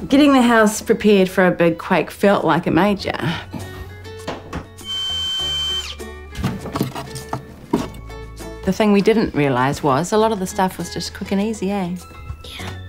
Getting the house prepared for a big quake felt like a major. The thing we didn't realise was a lot of the stuff was just quick and easy, eh? Yeah.